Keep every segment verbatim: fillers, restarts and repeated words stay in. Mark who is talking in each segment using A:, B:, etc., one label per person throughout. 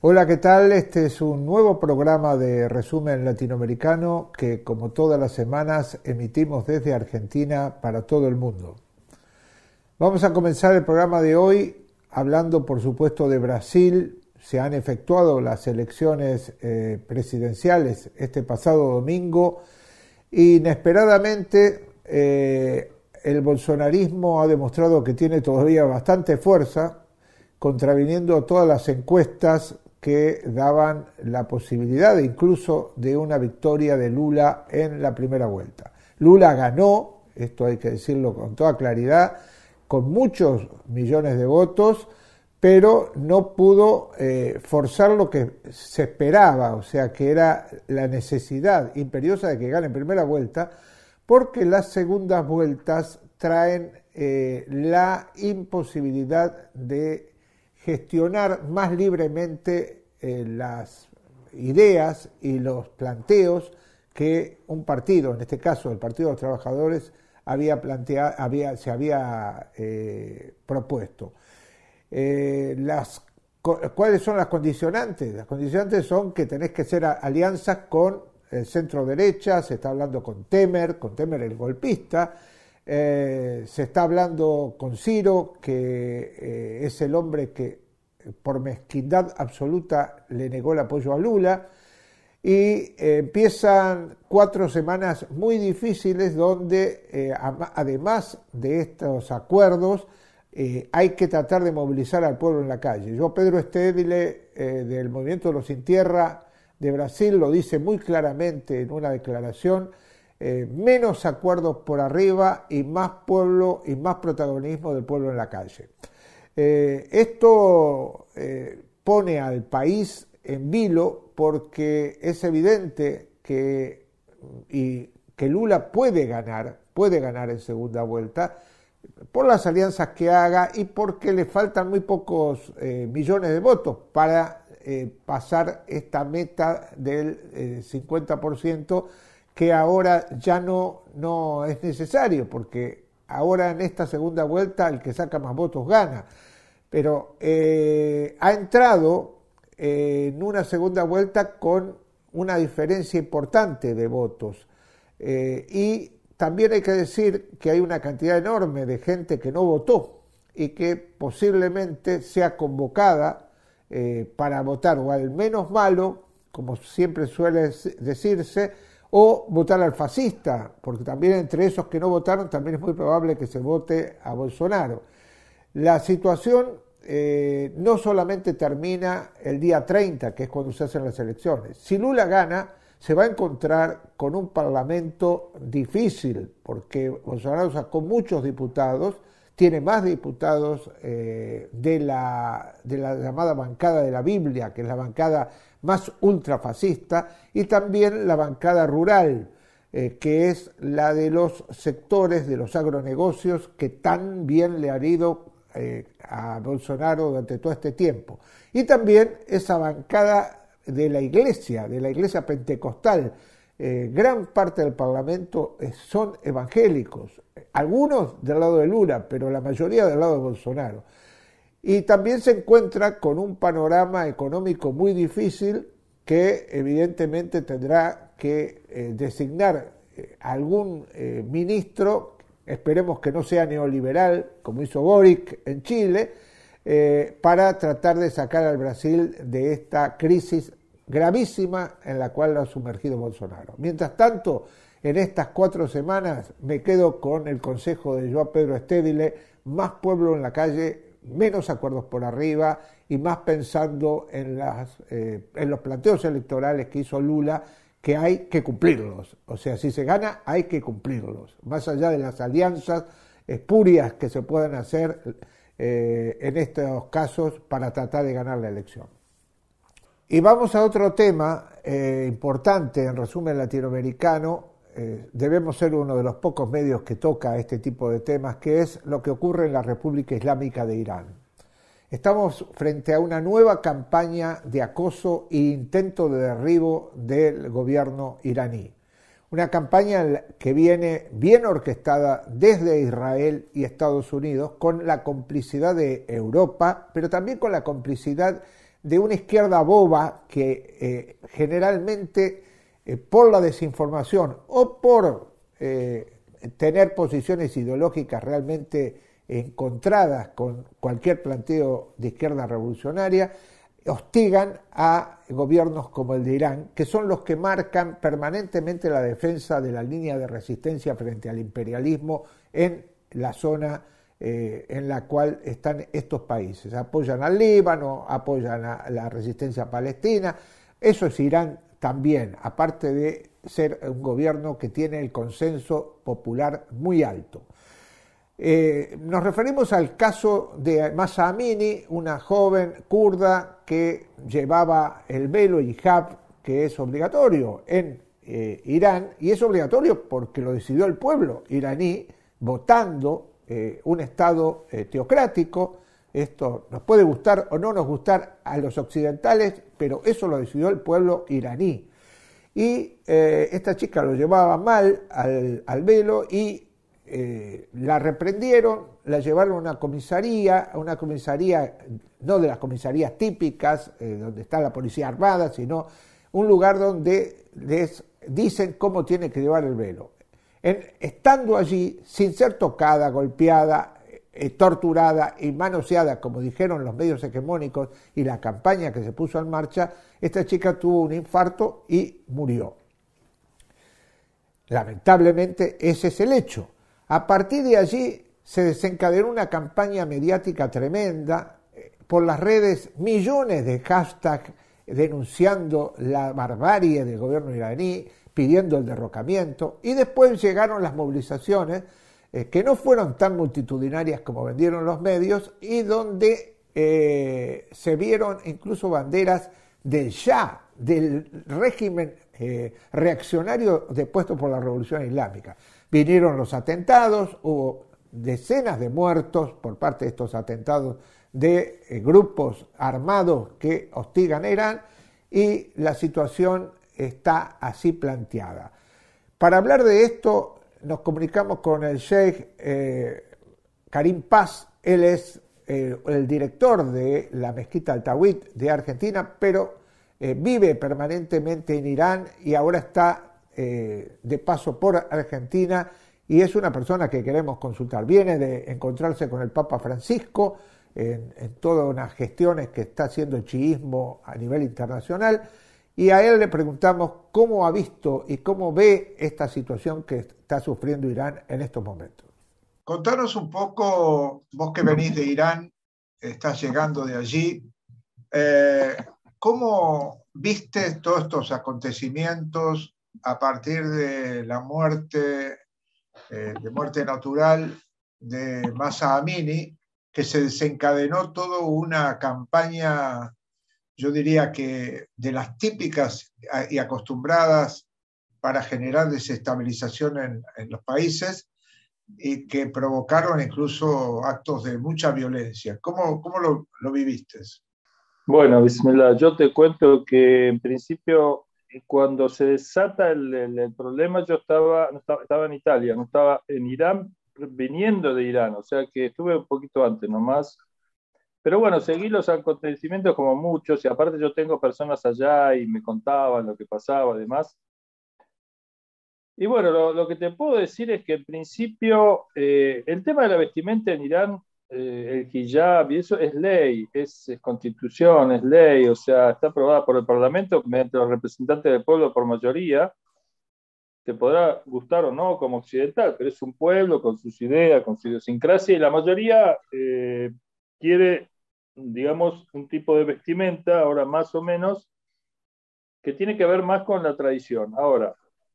A: Hola, ¿qué tal? Este es un nuevo programa de resumen latinoamericano que, como todas las semanas, emitimos desde Argentina para todo el mundo. Vamos a comenzar el programa de hoy hablando, por supuesto, de Brasil. Se han efectuado las elecciones eh, presidenciales este pasado domingo. Inesperadamente, eh, el bolsonarismo ha demostrado que tiene todavía bastante fuerza, contraviniendo todas las encuestas que daban la posibilidad incluso de una victoria de Lula en la primera vuelta. Lula ganó, esto hay que decirlo con toda claridad, con muchos millones de votos, pero no pudo eh, forzar lo que se esperaba, o sea que era la necesidad imperiosa de que gane en primera vuelta, porque las segundas vueltas traen eh, la imposibilidad de gestionar más libremente eh, las ideas y los planteos que un partido, en este caso el Partido de los Trabajadores, había planteado, había, se había eh, propuesto. Eh, las, ¿Cuáles son las condicionantes? Las condicionantes son que tenés que hacer alianzas con el centro derecha, se está hablando con Temer, con Temer el golpista, Eh, se está hablando con Ciro, que eh, es el hombre que por mezquindad absoluta le negó el apoyo a Lula, y eh, empiezan cuatro semanas muy difíciles donde eh, a, además de estos acuerdos eh, hay que tratar de movilizar al pueblo en la calle. Yo, Pedro Stedile, eh, del Movimiento de los Sin Tierra de Brasil, lo dice muy claramente en una declaración: Eh, menos acuerdos por arriba y más pueblo y más protagonismo del pueblo en la calle. Eh, esto eh, pone al país en vilo porque es evidente que, y, que Lula puede ganar, puede ganar en segunda vuelta por las alianzas que haga y porque le faltan muy pocos eh, millones de votos para eh, pasar esta meta del eh, cincuenta por ciento, que ahora ya no, no es necesario, porque ahora en esta segunda vuelta el que saca más votos gana. Pero eh, ha entrado eh, en una segunda vuelta con una diferencia importante de votos. Eh, y también hay que decir que hay una cantidad enorme de gente que no votó y que posiblemente sea convocada eh, para votar o al menos malo, como siempre suele decirse, o votar al fascista, porque también entre esos que no votaron también es muy probable que se vote a Bolsonaro. La situación eh, no solamente termina el día treinta, que es cuando se hacen las elecciones. Si Lula gana, se va a encontrar con un parlamento difícil, porque Bolsonaro sacó muchos diputados, tiene más diputados eh, de, la, de la llamada bancada de la Biblia, que es la bancada más ultrafascista, y también la bancada rural, eh, que es la de los sectores de los agronegocios que tan bien le ha ido eh, a Bolsonaro durante todo este tiempo. Y también esa bancada de la iglesia, de la iglesia pentecostal. Eh, gran parte del parlamento eh, son evangélicos, algunos del lado de Lula, pero la mayoría del lado de Bolsonaro. Y también se encuentra con un panorama económico muy difícil que evidentemente tendrá que eh, designar eh, algún eh, ministro, esperemos que no sea neoliberal, como hizo Boric en Chile, eh, para tratar de sacar al Brasil de esta crisis gravísima en la cual lo ha sumergido Bolsonaro. Mientras tanto, en estas cuatro semanas me quedo con el consejo de João Pedro Stedile: más pueblo en la calle, menos acuerdos por arriba y más pensando en, las, eh, en los planteos electorales que hizo Lula, que hay que cumplirlos. O sea, si se gana, hay que cumplirlos, más allá de las alianzas espurias que se puedan hacer eh, en estos casos para tratar de ganar la elección. Y vamos a otro tema eh, importante, en resumen latinoamericano. Eh, debemos ser uno de los pocos medios que toca este tipo de temas, que es lo que ocurre en la República Islámica de Irán. Estamos frente a una nueva campaña de acoso e intento de derribo del gobierno iraní. Una campaña que viene bien orquestada desde Israel y Estados Unidos, con la complicidad de Europa, pero también con la complicidad de una izquierda boba que eh, generalmente eh, por la desinformación o por eh, tener posiciones ideológicas realmente encontradas con cualquier planteo de izquierda revolucionaria, hostigan a gobiernos como el de Irán, que son los que marcan permanentemente la defensa de la línea de resistencia frente al imperialismo en la zona eh, en la cual están estos países. Apoyan al Líbano, apoyan a la resistencia palestina. Eso es Irán también, aparte de ser un gobierno que tiene el consenso popular muy alto. Eh, nos referimos al caso de Mahsa Amini, una joven kurda que llevaba el velo hijab, que es obligatorio en eh, Irán, y es obligatorio porque lo decidió el pueblo iraní, votando eh, un Estado eh, teocrático. Esto nos puede gustar o no nos gustar a los occidentales, pero eso lo decidió el pueblo iraní. Y eh, esta chica lo llevaba mal al, al velo y Eh, la reprendieron, la llevaron a una comisaría, a una comisaría, no de las comisarías típicas, eh, donde está la policía armada, sino un lugar donde les dicen cómo tiene que llevar el velo. En, estando allí, sin ser tocada, golpeada, eh, torturada y manoseada, como dijeron los medios hegemónicos y la campaña que se puso en marcha, esta chica tuvo un infarto y murió. Lamentablemente, ese es el hecho. A partir de allí se desencadenó una campaña mediática tremenda, por las redes millones de hashtags denunciando la barbarie del gobierno iraní, pidiendo el derrocamiento, y después llegaron las movilizaciones eh, que no fueron tan multitudinarias como vendieron los medios y donde eh, se vieron incluso banderas del Shah, del régimen eh, reaccionario depuesto por la Revolución Islámica. Vinieron los atentados, hubo decenas de muertos por parte de estos atentados de eh, grupos armados que hostigan a Irán y la situación está así planteada. Para hablar de esto nos comunicamos con el sheikh eh, Karim Paz. Él es eh, el director de la Mezquita Al-Tawhid de Argentina, pero eh, vive permanentemente en Irán y ahora está Eh, de paso por Argentina y es una persona que queremos consultar. Viene de encontrarse con el Papa Francisco en, en todas unas gestiones que está haciendo el chiismo a nivel internacional y a él le preguntamos cómo ha visto y cómo ve esta situación que está sufriendo Irán en estos momentos.
B: Contanos un poco, vos que venís de Irán, estás llegando de allí, eh, ¿cómo viste todos estos acontecimientos a partir de la muerte, eh, de muerte natural de Mahsa Amini, que se desencadenó toda una campaña, yo diría que de las típicas y acostumbradas para generar desestabilización en, en los países y que provocaron incluso actos de mucha violencia? ¿Cómo, cómo lo, lo viviste?
C: Bueno, Bismillah, yo te cuento que en principio cuando se desata el, el, el problema, yo estaba, no estaba, estaba en Italia, no estaba en Irán, viniendo de Irán, o sea que estuve un poquito antes nomás. Pero bueno, seguí los acontecimientos como muchos, y aparte yo tengo personas allá y me contaban lo que pasaba, además. Y bueno, lo, lo que te puedo decir es que en principio eh, el tema de la vestimenta en Irán, eh, el hijab y eso es ley, es, es constitución, es ley, o sea, está aprobada por el Parlamento mediante los representantes del pueblo por mayoría. Te podrá gustar o no como occidental, pero es un pueblo con sus ideas, con su idiosincrasia, y la mayoría eh, quiere, digamos, un tipo de vestimenta, ahora más o menos, que tiene que ver más con la tradición. Ahora,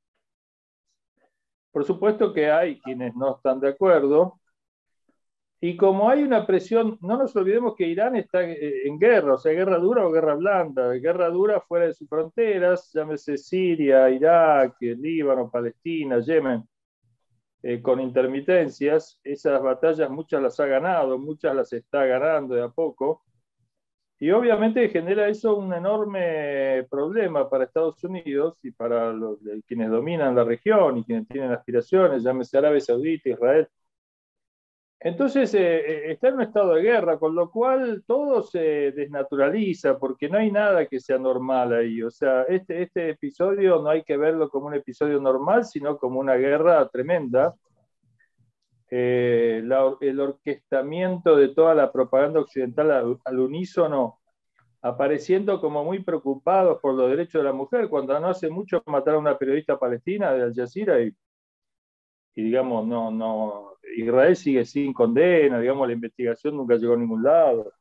C: por supuesto que hay quienes no están de acuerdo, y como hay una presión, no nos olvidemos que Irán está en guerra, o sea, guerra dura o guerra blanda, guerra dura fuera de sus fronteras, llámese Siria, Irak, Líbano, Palestina, Yemen, eh, con intermitencias. Esas batallas muchas las ha ganado, muchas las está ganando de a poco, y obviamente genera eso un enorme problema para Estados Unidos y para los, quienes dominan la región y quienes tienen aspiraciones, llámese Arabia Saudita, Israel. Entonces eh, está en un estado de guerra, con lo cual todo se desnaturaliza, porque no hay nada que sea normal ahí. O sea, este, este episodio no hay que verlo como un episodio normal, sino como una guerra tremenda. Eh, la, el orquestamiento de toda la propaganda occidental al, al unísono, apareciendo como muy preocupados por los derechos de la mujer, cuando no hace mucho mataron a una periodista palestina de Al Jazeera y, y digamos, no, no, Israel sigue sin condena, digamos, la investigación nunca llegó a ningún lado.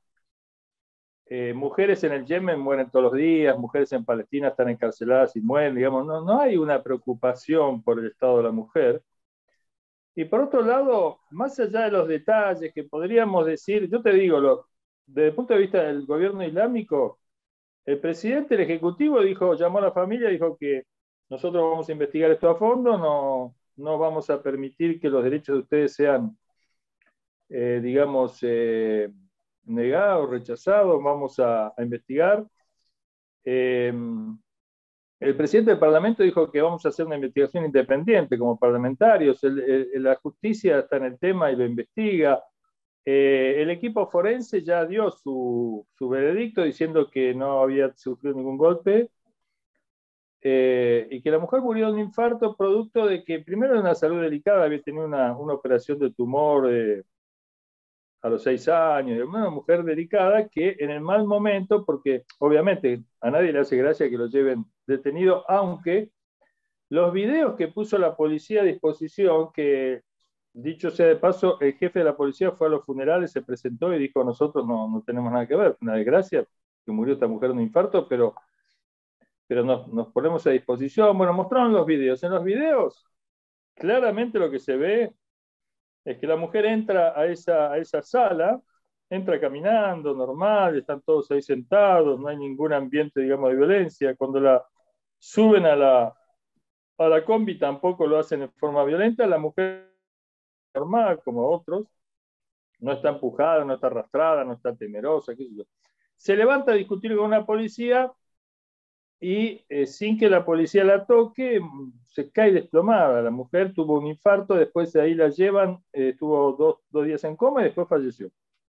C: Eh, mujeres en el Yemen mueren todos los días, mujeres en Palestina están encarceladas y mueren, digamos, no, no hay una preocupación por el estado de la mujer. Y por otro lado, más allá de los detalles que podríamos decir, yo te digo, lo, desde el punto de vista del gobierno islámico, el presidente, el ejecutivo, dijo, llamó a la familia, dijo que nosotros vamos a investigar esto a fondo, no, no vamos a permitir que los derechos de ustedes sean, eh, digamos, eh, negados, rechazados, vamos a, a investigar. Eh, el presidente del Parlamento dijo que vamos a hacer una investigación independiente como parlamentarios. El, el, la justicia está en el tema y lo investiga. Eh, el equipo forense ya dio su, su veredicto diciendo que no había sufrido ningún golpe eh, y que la mujer murió de un infarto producto de que primero era una salud delicada, había tenido una, una operación de tumor eh, a los seis años, una mujer delicada que en el mal momento, porque obviamente a nadie le hace gracia que lo lleven detenido, aunque los videos que puso la policía a disposición, que dicho sea de paso, el jefe de la policía fue a los funerales, se presentó y dijo, nosotros no, no tenemos nada que ver, una desgracia que murió esta mujer de un infarto, pero, pero nos, nos ponemos a disposición. Bueno, mostraron los videos. En los videos, claramente lo que se ve es que la mujer entra a esa, a esa sala, entra caminando, normal, están todos ahí sentados, no hay ningún ambiente, digamos, de violencia. Cuando la suben a la, a la combi tampoco lo hacen de forma violenta, la mujer normal, como otros, no está empujada, no está arrastrada, no está temerosa, qué sé yo. Se levanta a discutir con una policía y eh, sin que la policía la toque, se cae desplomada. La mujer tuvo un infarto, después de ahí la llevan, eh, estuvo dos, dos días en coma y después falleció.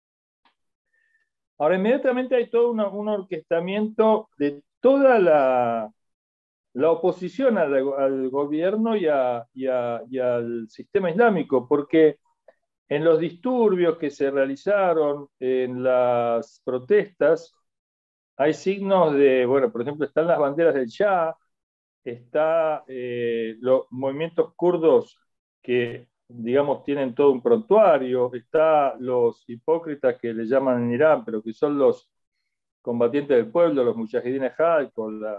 C: Ahora, inmediatamente hay todo una, un orquestamiento de toda la, la oposición al, al gobierno y, a, y, a, y al sistema islámico, porque en los disturbios que se realizaron, en las protestas, hay signos de, bueno, por ejemplo, están las banderas del Shah, está eh, los movimientos kurdos que, digamos, tienen todo un prontuario, está los hipócritas que le llaman en Irán, pero que son los combatientes del pueblo, los mujahidines Hal, con la,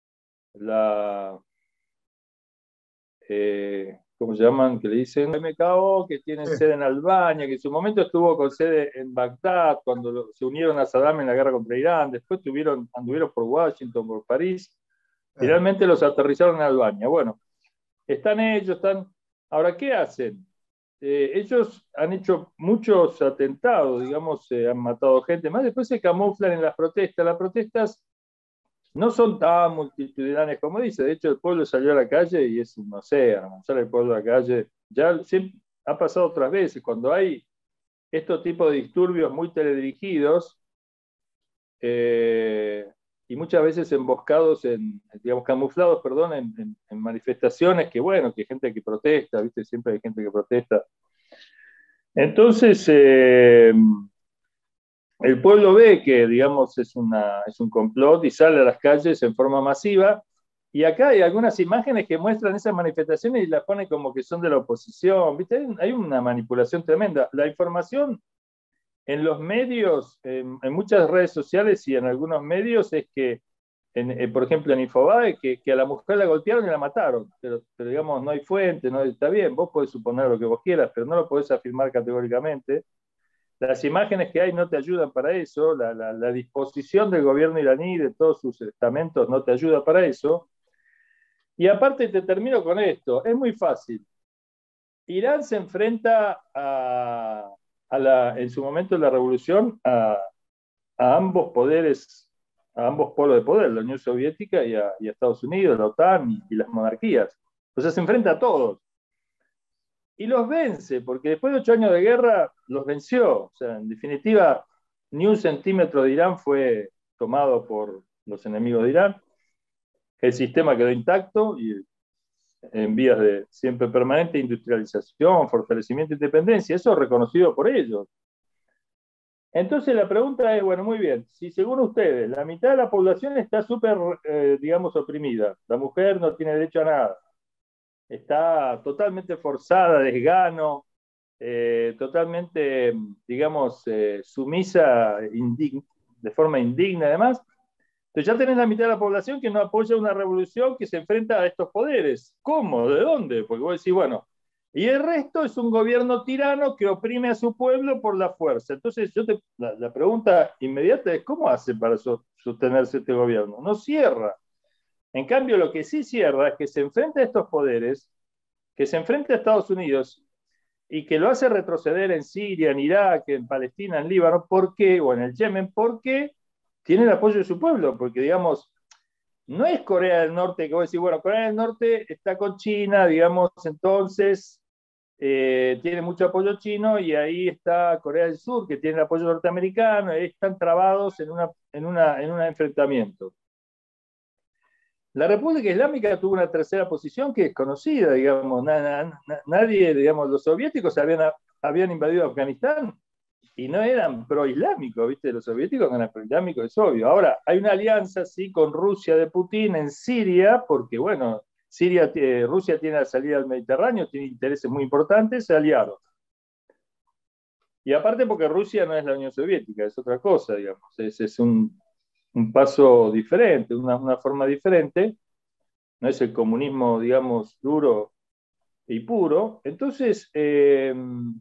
C: la eh, ¿cómo se llaman? Que le dicen M K O, que tienen
B: Sí.
C: sede en Albania, que en su momento estuvo con sede en Bagdad, cuando lo, se unieron a Saddam en la guerra contra Irán, después tuvieron, anduvieron por Washington, por París, finalmente los aterrizaron en Albania. Bueno, están ellos, están... Ahora, ¿qué hacen? Eh, ellos han hecho muchos atentados, digamos, eh, han matado gente, más después se camuflan en las protestas. Las protestas no son tan multitudinarias como dice. De hecho, el pueblo salió a la calle y es un océano. Sale el pueblo a la calle. Ya siempre, ha pasado otras veces. Cuando hay estos tipos de disturbios muy teledirigidos eh, y muchas veces emboscados, en, digamos, camuflados, perdón, en, en, en manifestaciones que, bueno, que hay gente que protesta, ¿viste? Siempre hay gente que protesta. Entonces, eh, el pueblo ve que, digamos, es, una, es un complot y sale a las calles en forma masiva. Y acá hay algunas imágenes que muestran esas manifestaciones y las ponen como que son de la oposición. ¿Viste? Hay, hay una manipulación tremenda. La información en los medios, en, en muchas redes sociales y en algunos medios es que, en, eh, por ejemplo, en Infobae, que, que a la mujer la golpearon y la mataron. Pero, pero digamos, no hay fuente, no está bien. Vos podés suponer lo que vos quieras, pero no lo podés afirmar categóricamente. Las imágenes que hay no te ayudan para eso, la, la, la disposición del gobierno iraní, de todos sus estamentos, no te ayuda para eso. Y aparte te termino con esto, es muy fácil. Irán se enfrenta a, a la, en su momento de la revolución a, a ambos poderes, a ambos polos de poder, la Unión Soviética y a, y a Estados Unidos, la OTAN y, y las monarquías. O sea, se enfrenta a todos. y los vence, porque después de ocho años de guerra los venció. O sea, en definitiva, ni un centímetro de Irán fue tomado por los enemigos de Irán. El sistema quedó intacto y en vías de siempre permanente industrialización, fortalecimiento e independencia. Eso es reconocido por ellos. Entonces la pregunta es, bueno, muy bien, si según ustedes la mitad de la población está súper, eh, digamos, oprimida, la mujer no tiene derecho a nada, está totalmente forzada, desgano, eh, totalmente, digamos, eh, sumisa, indign, de forma indigna además, entonces ya tenés la mitad de la población que no apoya una revolución que se enfrenta a estos poderes. ¿Cómo? ¿De dónde? Porque vos decís, bueno, y el resto es un gobierno tirano que oprime a su pueblo por la fuerza. Entonces, yo te, la, la pregunta inmediata es, ¿cómo hace para so, sostenerse este gobierno? No cierra. En cambio, lo que sí cierra es que se enfrenta a estos poderes, que se enfrenta a Estados Unidos y que lo hace retroceder en Siria, en Irak, en Palestina, en Líbano, ¿por qué? O en el Yemen, ¿por qué? Tiene el apoyo de su pueblo, porque, digamos, no es Corea del Norte que vos decís, bueno, Corea del Norte está con China, digamos, entonces eh, tiene mucho apoyo chino, y ahí está Corea del Sur, que tiene el apoyo norteamericano, y ahí están trabados en, una, en, una, en un enfrentamiento. La República Islámica tuvo una tercera posición que es conocida, digamos, na, na, na, nadie, digamos, los soviéticos habían, habían invadido Afganistán y no eran pro-islámicos, ¿viste? Los soviéticos eran pro-islámicos, es obvio. Ahora, hay una alianza, sí, con Rusia de Putin en Siria, porque, bueno, Siria, eh, Rusia tiene la salida al Mediterráneo, tiene intereses muy importantes, se aliaron. Y aparte porque Rusia no es la Unión Soviética, es otra cosa, digamos, es, es un, un paso diferente, una, una forma diferente, no es el comunismo, digamos, duro y puro. Entonces, eh,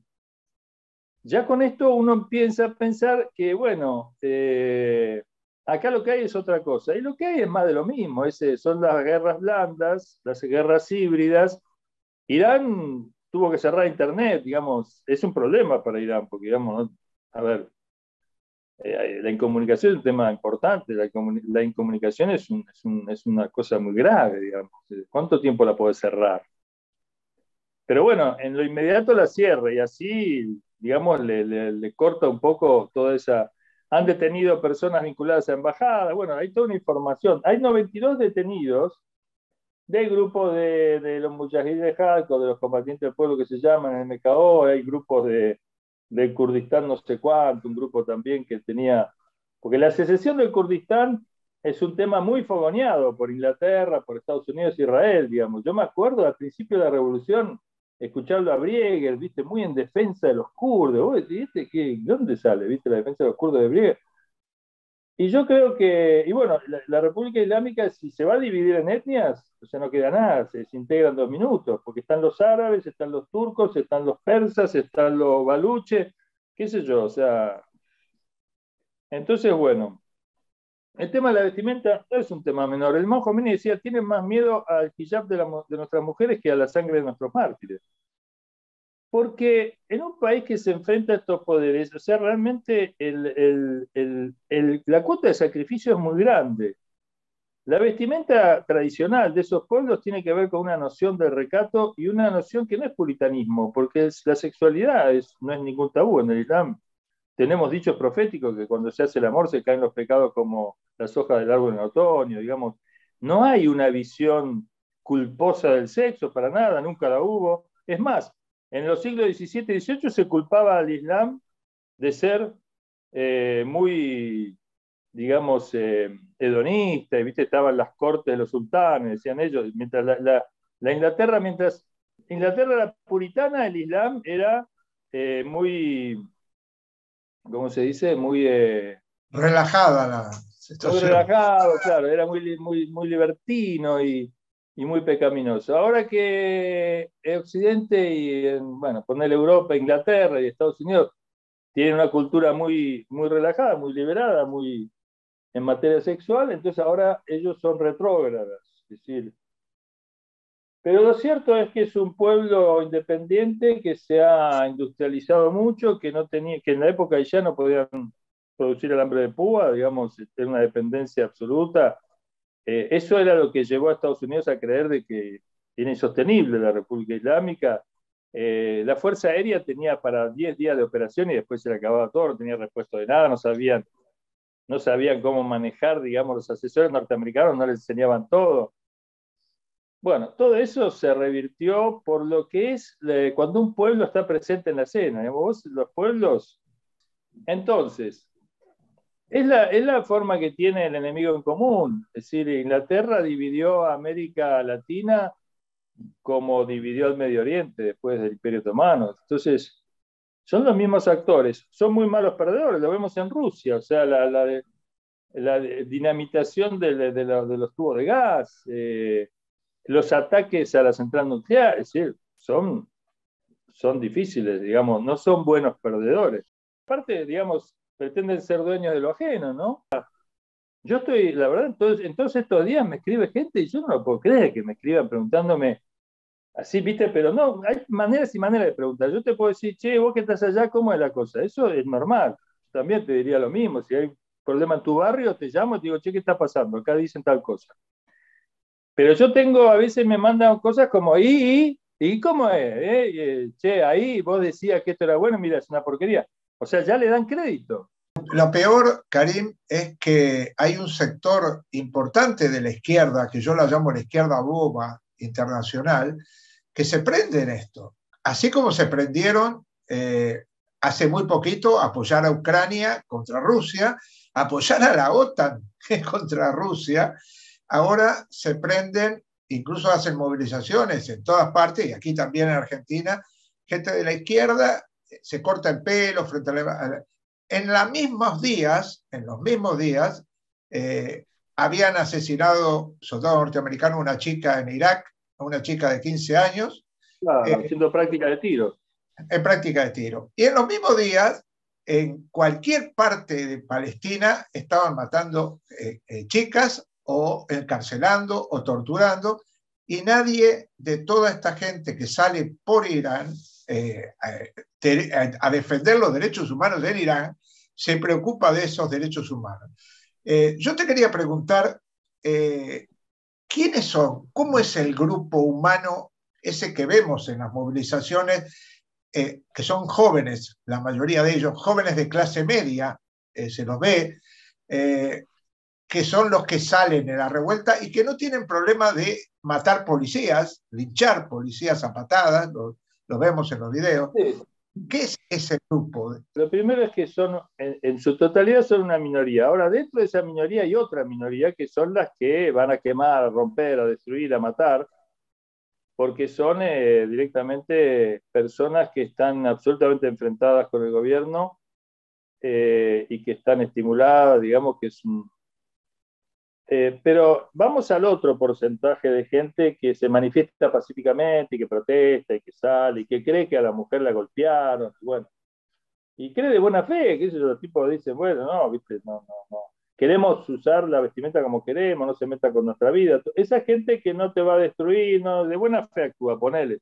C: ya con esto uno empieza a pensar que, bueno, eh, acá lo que hay es otra cosa. Y lo que hay es más de lo mismo. Ese, son las guerras blandas, las guerras híbridas. Irán tuvo que cerrar Internet, digamos. Es un problema para Irán, porque, digamos, ¿no? A ver, eh, la incomunicación es un tema importante. La, la incomunicación es, un, es, un, es una cosa muy grave, digamos. ¿Cuánto tiempo la puede cerrar? Pero bueno, en lo inmediato la cierra y así, digamos, le, le, le corta un poco toda esa... Han detenido personas vinculadas a embajadas, bueno, hay toda una información. Hay noventa y dos detenidos del grupo de, de los mujahideen de Jalco, de los combatientes del pueblo que se llaman el M K O, hay grupos de, del Kurdistán no sé cuánto, un grupo también que tenía... Porque la secesión del Kurdistán es un tema muy fogoneado por Inglaterra, por Estados Unidos e Israel, digamos. Yo me acuerdo al principio de la revolución escucharlo a Brieger, viste, muy en defensa de los kurdos. ¿Viste qué, dónde sale, viste, la defensa de los kurdos de Brieger? Y yo creo que, y bueno, la, la República Islámica, si se va a dividir en etnias, o sea, no queda nada, se desintegra en dos minutos, porque están los árabes, están los turcos, están los persas, están los baluches, qué sé yo, o sea. Entonces, bueno, el tema de la vestimenta no es un tema menor. El Imam Khomeini decía, tienen más miedo al hijab de, la, de nuestras mujeres que a la sangre de nuestros mártires. Porque en un país que se enfrenta a estos poderes, o sea, realmente el, el, el, el, la cuota de sacrificio es muy grande. La vestimenta tradicional de esos pueblos tiene que ver con una noción del recato y una noción que no es puritanismo, porque es, la sexualidad es, no es ningún tabú en el Islam. Tenemos dichos proféticos que cuando se hace el amor se caen los pecados como las hojas del árbol en otoño, digamos. No hay una visión culposa del sexo, para nada, nunca la hubo. Es más, en los siglos diecisiete y dieciocho se culpaba al Islam de ser eh, muy, digamos, eh, hedonista, y ¿viste? Estaban las cortes de los sultanes, decían ellos, mientras la, la, la Inglaterra, mientras Inglaterra era puritana, el Islam era eh, muy, ¿cómo se dice? Muy, eh,
B: relajada la
C: muy
B: situación.
C: relajado, claro, era muy, muy, muy libertino y, y muy pecaminoso. Ahora que Occidente y, bueno, ponerle Europa, Inglaterra y Estados Unidos tienen una cultura muy, muy relajada, muy liberada, muy en materia sexual, entonces ahora ellos son retrógradas. Es decir, pero lo cierto es que es un pueblo independiente que se ha industrializado mucho, que, no tenía, que en la época ya no podían producir alambre de púa, digamos, era una dependencia absoluta. Eh, eso era lo que llevó a Estados Unidos a creer de que era insostenible la República Islámica Eh, la Fuerza Aérea tenía para diez días de operación y después se le acababa todo, no tenía repuesto de nada, no sabían, no sabían cómo manejar, digamos, los asesores norteamericanos no les enseñaban todo. Bueno, todo eso se revirtió por lo que es eh, cuando un pueblo está presente en la escena. Digamos, vos, los pueblos, entonces, es la, es la forma que tiene el enemigo en común. Es decir, Inglaterra dividió a América Latina como dividió al Medio Oriente después del Imperio Otomano. Entonces, son los mismos actores, son muy malos perdedores, lo vemos en Rusia, o sea, la, la, de, la de dinamitación de, de, de, los, de, los tubos de gas, eh, los ataques a la central nuclear, es decir, son, son difíciles, digamos, no son buenos perdedores. Aparte, digamos, pretenden ser dueños de lo ajeno, ¿no? Yo estoy, la verdad, entonces, entonces estos días me escribe gente y yo no lo puedo creer que me escriban preguntándome así, ¿viste? Pero no, hay maneras y maneras de preguntar. Yo te puedo decir, che, vos que estás allá, ¿cómo es la cosa? Eso es normal. También te diría lo mismo. Si hay problema en tu barrio, te llamo y te digo, che, ¿qué está pasando? Acá dicen tal cosa. Pero yo tengo, a veces me mandan cosas como, ¿y, y, y cómo es? ¿Eh? Che, ahí vos decías que esto era bueno, mira, es una porquería. O sea, ya le dan crédito.
B: Lo peor, Karim, es que hay un sector importante de la izquierda, que yo la llamo la izquierda boba internacional, que se prende en esto. Así como se prendieron eh, hace muy poquito a apoyar a Ucrania contra Rusia, a apoyar a la OTAN contra Rusia, ahora se prenden, incluso hacen movilizaciones en todas partes, y aquí también en Argentina, gente de la izquierda se corta el pelo frente a la... En los mismos días, en los mismos días, eh, habían asesinado soldados norteamericanos a una chica en Irak, a una chica de quince años.
C: Claro,
B: eh,
C: haciendo práctica de tiro.
B: En práctica de tiro. Y en los mismos días, en cualquier parte de Palestina, estaban matando eh, eh, chicas o encarcelando o torturando, y nadie de toda esta gente que sale por Irán eh, a, a defender los derechos humanos del Irán se preocupa de esos derechos humanos. Eh, yo te quería preguntar, eh, ¿quiénes son? ¿Cómo es el grupo humano ese que vemos en las movilizaciones, eh, que son jóvenes, la mayoría de ellos, jóvenes de clase media, eh, se los ve, eh, que son los que salen en la revuelta y que no tienen problema de matar policías, linchar policías a patadas, lo, lo vemos en los videos?
C: Sí.
B: ¿Qué es ese grupo?
C: Lo primero es que son, en, en su totalidad son una minoría. Ahora, dentro de esa minoría hay otra minoría que son las que van a quemar, a romper, a destruir, a matar, porque son eh, directamente personas que están absolutamente enfrentadas con el gobierno eh, y que están estimuladas, digamos que es un... Eh, pero vamos al otro porcentaje de gente que se manifiesta pacíficamente y que protesta y que sale y que cree que a la mujer la golpearon. Bueno, y cree de buena fe, que los tipos dicen, bueno, no, viste, no, no, no. Queremos usar la vestimenta como queremos, no se meta con nuestra vida. Esa gente que no te va a destruir, no, de buena fe actúa, ponele.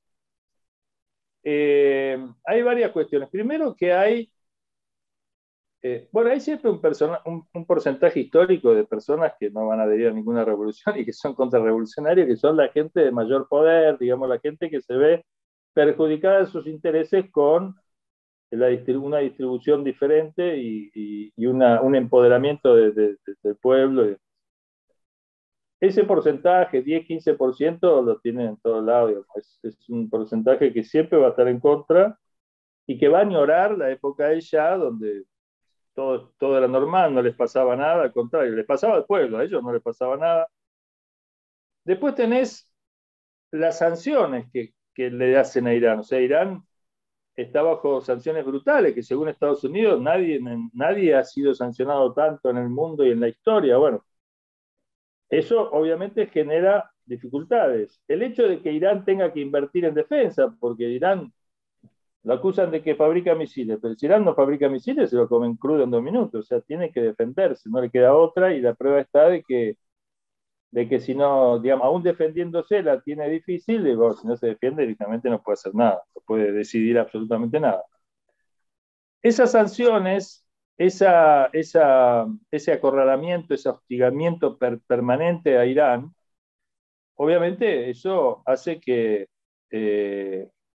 C: Eh, hay varias cuestiones. Primero que hay, eh, bueno, hay siempre un, persona, un, un porcentaje histórico de personas que no van a adherir a ninguna revolución y que son contrarrevolucionarios, que son la gente de mayor poder, digamos, la gente que se ve perjudicada en sus intereses con la, una distribución diferente y, y, y una, un empoderamiento de, de, de, del pueblo. Ese porcentaje, diez a quince por ciento, lo tienen en todos lados. Es, es un porcentaje que siempre va a estar en contra y que va a añorar la época de ya, donde todo, todo era normal, no les pasaba nada, al contrario, les pasaba al pueblo, a ellos no les pasaba nada. Después tenés las sanciones que, que le hacen a Irán. O sea, Irán está bajo sanciones brutales, que según Estados Unidos nadie, nadie ha sido sancionado tanto en el mundo y en la historia. Bueno, eso obviamente genera dificultades. El hecho de que Irán tenga que invertir en defensa, porque Irán lo acusan de que fabrica misiles, pero si Irán no fabrica misiles, se lo comen crudo en dos minutos, o sea, tiene que defenderse, no le queda otra, y la prueba está de que, de que si no, digamos, aún defendiéndose la tiene difícil, y bueno, si no se defiende, directamente no puede hacer nada, no puede decidir absolutamente nada. Esas sanciones, esa, esa, ese acorralamiento, ese hostigamiento per, permanente a Irán, obviamente eso hace que, eh,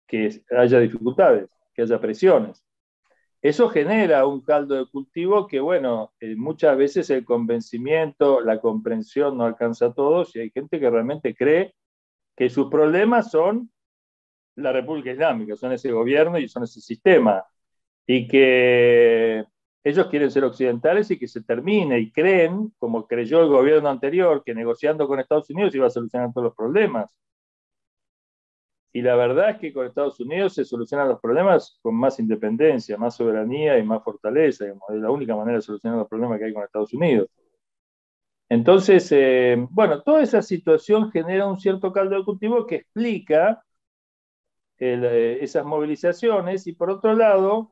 C: que haya dificultades, que haya presiones. Eso genera un caldo de cultivo que, bueno, eh, muchas veces el convencimiento, la comprensión no alcanza a todos y hay gente que realmente cree que sus problemas son la República Islámica, son ese gobierno y son ese sistema, y que ellos quieren ser occidentales y que se termine, y creen, como creyó el gobierno anterior, que negociando con Estados Unidos iba a solucionar todos los problemas. Y la verdad es que con Estados Unidos se solucionan los problemas con más independencia, más soberanía y más fortaleza. Es la única manera de solucionar los problemas que hay con Estados Unidos. Entonces, eh, bueno, toda esa situación genera un cierto caldo de cultivo que explica el, eh, esas movilizaciones y por otro lado,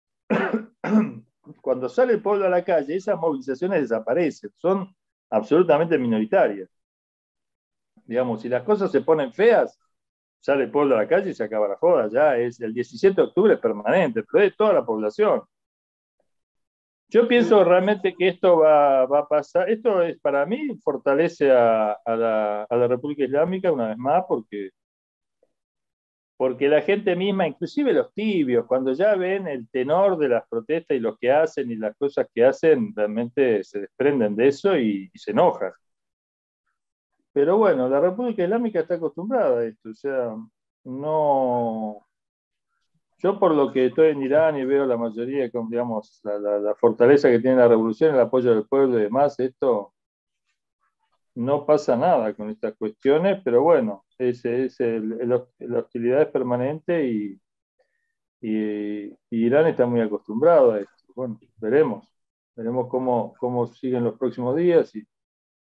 C: cuando sale el pueblo a la calle, esas movilizaciones desaparecen, son absolutamente minoritarias. Digamos, si las cosas se ponen feas, sale el pueblo a la calle y se acaba la joda, ya es el diecisiete de octubre es permanente, pero es toda la población. Yo pienso realmente que esto va, va a pasar, esto es para mí fortalece a, a, la, a la República Islámica una vez más, porque, porque la gente misma, inclusive los tibios, cuando ya ven el tenor de las protestas y lo que hacen y las cosas que hacen, realmente se desprenden de eso y, y se enojan. Pero bueno, la República Islámica está acostumbrada a esto, o sea, no... Yo por lo que estoy en Irán y veo la mayoría, digamos, la, la, la fortaleza que tiene la revolución, el apoyo del pueblo y demás, esto no pasa nada con estas cuestiones, pero bueno, es, es el, el, la hostilidad es permanente y, y, y Irán está muy acostumbrado a esto. Bueno, veremos, veremos cómo, cómo siguen los próximos días y,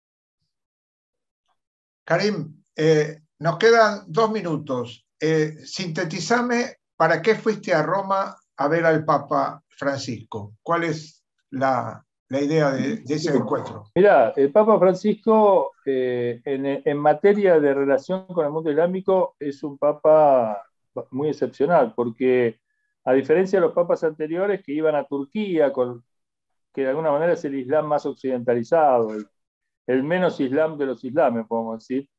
B: Karim, eh, nos quedan dos minutos. Eh, sintetizame, ¿para qué fuiste a Roma a ver al Papa Francisco? ¿Cuál es la, la idea de, de ese encuentro?
C: Mirá, el Papa Francisco, eh, en, en materia de relación con el mundo islámico, es un Papa muy excepcional, porque a diferencia de los papas anteriores que iban a Turquía, con, que de alguna manera es el Islam más occidentalizado, el, el menos Islam de los islames, podemos decir.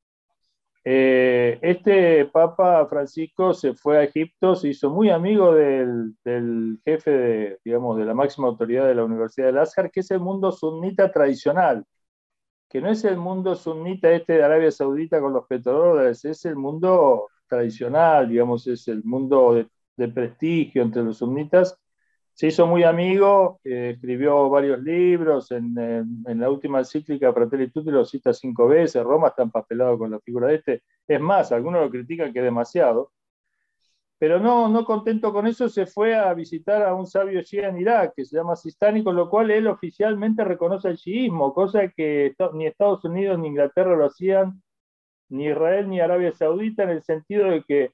C: Eh, este Papa Francisco se fue a Egipto, se hizo muy amigo del, del jefe de, digamos, de la máxima autoridad de la Universidad del Azhar, que es el mundo sunnita tradicional, que no es el mundo sunnita este de Arabia Saudita con los petrodólares, es el mundo tradicional, digamos, es el mundo de, de prestigio entre los sunnitas. Se hizo muy amigo, eh, escribió varios libros, en, en, en la última encíclica Fratelli Tutti lo cita cinco veces, Roma está empapelado con la figura de este, es más, algunos lo critican que es demasiado, pero no, no contento con eso, se fue a visitar a un sabio shia en Irak, que se llama Sistani, con lo cual él oficialmente reconoce el chiismo, cosa que ni Estados Unidos ni Inglaterra lo hacían, ni Israel ni Arabia Saudita, en el sentido de que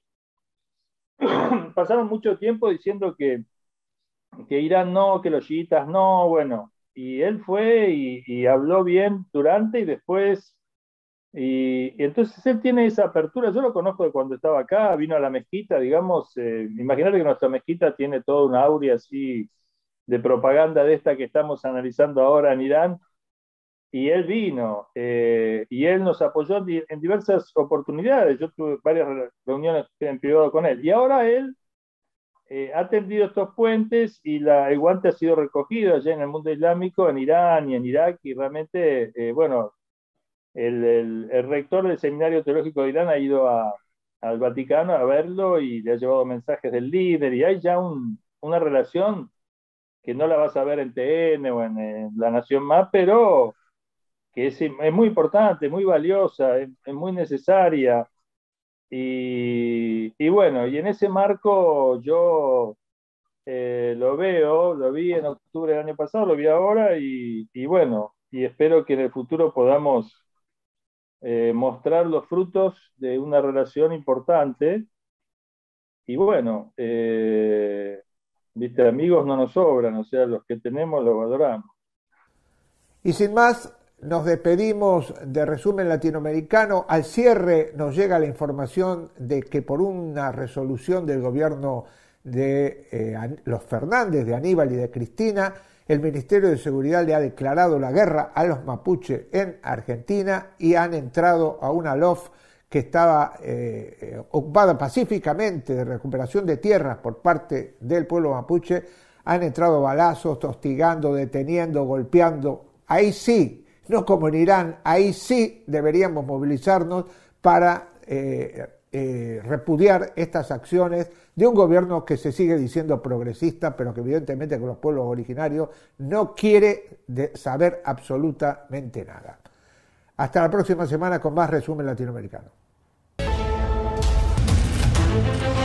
C: pasaron mucho tiempo diciendo que que Irán no, que los chiitas no, bueno, y él fue y, y habló bien durante y después, y, y entonces él tiene esa apertura, yo lo conozco de cuando estaba acá, vino a la mezquita, digamos, eh, imaginate que nuestra mezquita tiene toda una aurea así de propaganda de esta que estamos analizando ahora en Irán, y él vino, eh, y él nos apoyó en diversas oportunidades, yo tuve varias reuniones en privado con él, y ahora él Eh, ha tendido estos puentes y la, el guante ha sido recogido allá en el mundo islámico, en Irán y en Irak, y realmente, eh, bueno, el, el, el rector del Seminario Teológico de Irán ha ido a, al Vaticano a verlo y le ha llevado mensajes del líder, y hay ya un, una relación que no la vas a ver en T N o en, en La Nación Más, pero que es, es muy importante, muy valiosa, es, es muy necesaria. Y, y bueno, y en ese marco yo eh, lo veo, lo vi en octubre del año pasado, lo vi ahora y, y bueno, y espero que en el futuro podamos eh, mostrar los frutos de una relación importante. Y bueno, eh, viste, amigos no nos sobran, o sea, los que tenemos los valoramos.
A: Y sin más, nos despedimos de Resumen Latinoamericano. Al cierre nos llega la información de que por una resolución del gobierno de eh, los Fernández, de Aníbal y de Cristina, el Ministerio de Seguridad le ha declarado la guerra a los mapuches en Argentina y han entrado a una L O F que estaba eh, ocupada pacíficamente, de recuperación de tierras por parte del pueblo mapuche, han entrado balazos, hostigando, deteniendo, golpeando. Ahí sí, no como en Irán, ahí sí deberíamos movilizarnos para eh, eh, repudiar estas acciones de un gobierno que se sigue diciendo progresista, pero que evidentemente con los pueblos originarios no quiere de saber absolutamente nada. Hasta la próxima semana con más Resumen Latinoamericano.